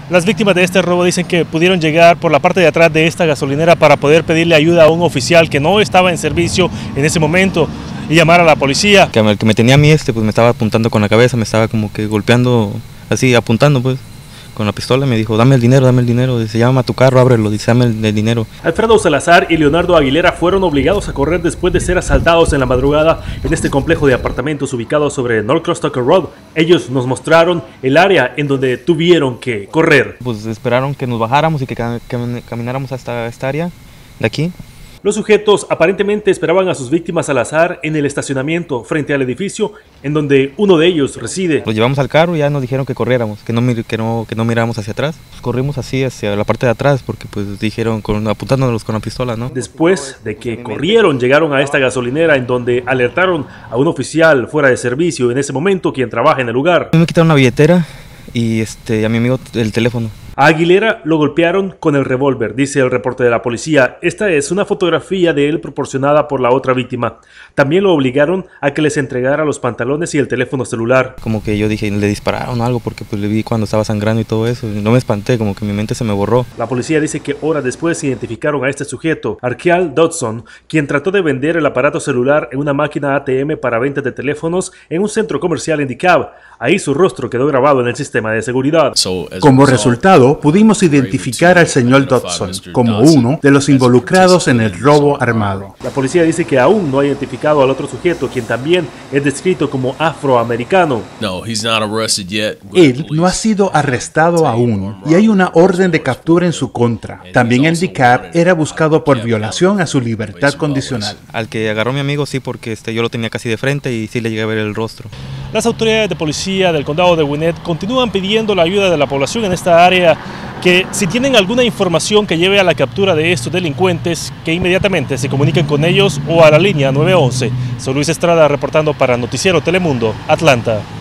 Las víctimas de este robo dicen que pudieron llegar por la parte de atrás de esta gasolinera para poder pedirle ayuda a un oficial que no estaba en servicio en ese momento y llamar a la policía. Que el que me tenía a mí pues me estaba apuntando con la cabeza, me estaba como que golpeando, así apuntando pues. Con la pistola me dijo, dame el dinero, dice, llama a tu carro, ábrelo, dice, dame el dinero. Alfredo Salazar y Leonardo Aguilera fueron obligados a correr después de ser asaltados en la madrugada en este complejo de apartamentos ubicado sobre Northcross Tucker Road. Ellos nos mostraron el área en donde tuvieron que correr. Pues esperaron que nos bajáramos y que camináramos hasta esta área de aquí. Los sujetos aparentemente esperaban a sus víctimas al azar en el estacionamiento frente al edificio en donde uno de ellos reside. Los llevamos al carro y ya nos dijeron que corriéramos, que no miráramos hacia atrás. Pues corrimos así hacia la parte de atrás porque pues dijeron apuntándonos con la pistola, ¿no? Después de que corrieron, llegaron a esta gasolinera en donde alertaron a un oficial fuera de servicio en ese momento quien trabaja en el lugar. Me quitaron la billetera y a mi amigo el teléfono. A Aguilera lo golpearon con el revólver, dice el reporte de la policía. Esta es una fotografía de él proporcionada por la otra víctima. También lo obligaron a que les entregara los pantalones y el teléfono celular. Como que yo dije, le dispararon algo porque pues le vi cuando estaba sangrando y todo eso. Y no me espanté, como que mi mente se me borró. La policía dice que horas después identificaron a este sujeto, Arkeal Dodson, quien trató de vender el aparato celular en una máquina ATM para venta de teléfonos en un centro comercial en DeKalb. Ahí su rostro quedó grabado en el sistema de seguridad. Como resultado, pudimos identificar al señor Dodson como uno de los involucrados en el robo armado. La policía dice que aún no ha identificado al otro sujeto, quien también es descrito como afroamericano. Él no ha sido arrestado aún y hay una orden de captura en su contra. También en DeKalb era buscado por violación a su libertad condicional. Al que agarró mi amigo sí, porque yo lo tenía casi de frente y sí le llegué a ver el rostro. Las autoridades de policía del condado de Gwinnett continúan pidiendo la ayuda de la población en esta área, que si tienen alguna información que lleve a la captura de estos delincuentes, que inmediatamente se comuniquen con ellos o a la línea 911. Soy Luis Estrada reportando para Noticiero Telemundo, Atlanta.